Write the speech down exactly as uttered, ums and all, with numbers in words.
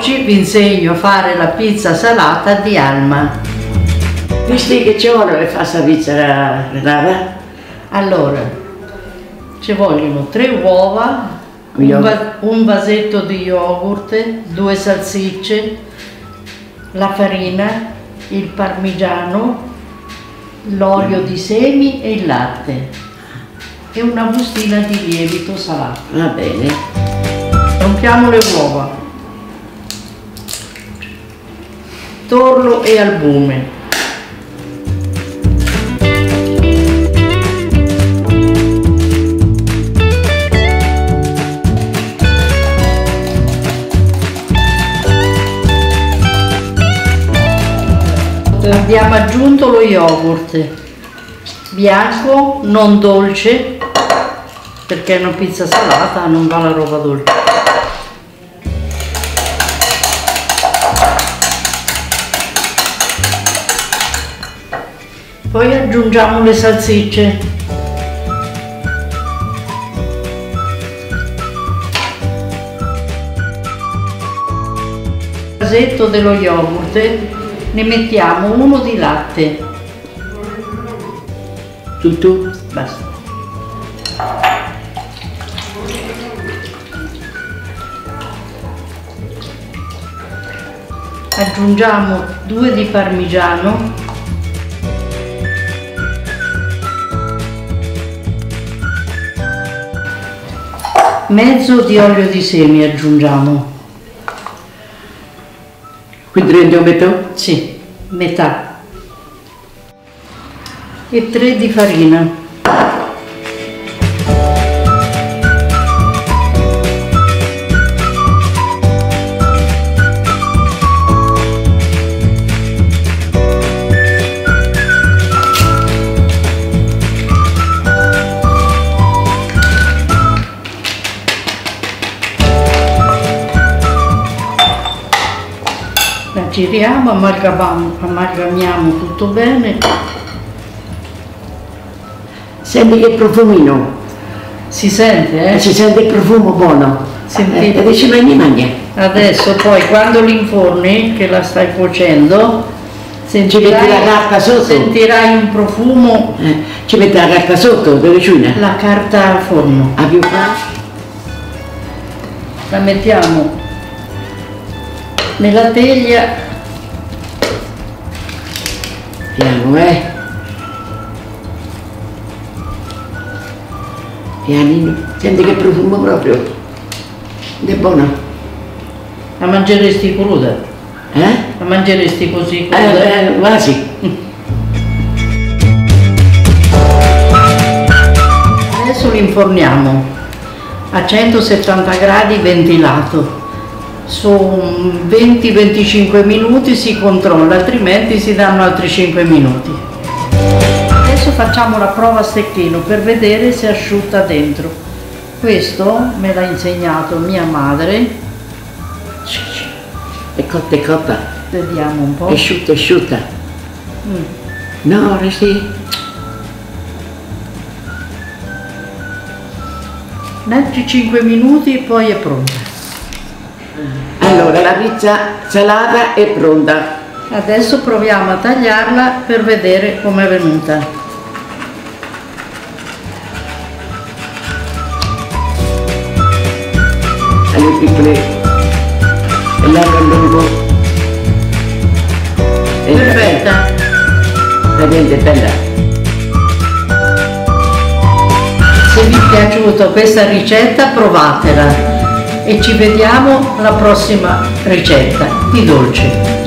Oggi vi insegno a fare la pizza salata di Alma. Visti che ci vuole per fare questa pizza, Renata? Allora, ci vogliono tre uova, un, va un vasetto di yogurt, due salsicce, la farina, il parmigiano, l'olio di semi e il latte e una bustina di lievito salato. Va bene. Rompiamo le uova, torlo e albume. Abbiamo aggiunto lo yogurt bianco, non dolce, perché è una pizza salata, non va la roba dolce. Poi aggiungiamo le salsicce. Il vasetto dello yogurt ne mettiamo uno di latte. Tutto? Basta. Aggiungiamo due di parmigiano. Mezzo di olio di semi aggiungiamo. Quindi rendiamo metà? Sì, metà. E tre di farina. La giriamo, amalgamiamo, amalgamiamo tutto bene. Senti che profumino? Si sente, eh? Si sente il profumo buono. Sentite? E ci mangi mangia. Adesso poi quando l'inforni, che la stai cuocendo, sentirai, ci metti la carta sotto. Sentirai un profumo. Eh, ci metti la carta sotto, dove c'è? La carta al forno. A più fa? La mettiamo nella teglia. Piano, eh? Pianino. Senti che profumo proprio. È buona. La mangeresti cruda? Eh? La mangeresti così cruda? Eh, eh, quasi. Adesso l'inforniamo a centosettanta gradi ventilato. Su venti venticinque minuti si controlla, altrimenti si danno altri cinque minuti. Adesso facciamo la prova a stecchino per vedere se è asciutta dentro. Questo me l'ha insegnato mia madre. È cotta, è cotta. Vediamo un po'. È asciutta, è asciutta. Mm. No, resti. Altri cinque minuti e poi è pronta. Allora, la pizza salata è pronta. Adesso proviamo a tagliarla per vedere com'è venuta. Alle piccole e larga a lungo. Perfetta. Veramente bella. Se vi è piaciuta questa ricetta, provatela e ci vediamo alla prossima ricetta di dolce.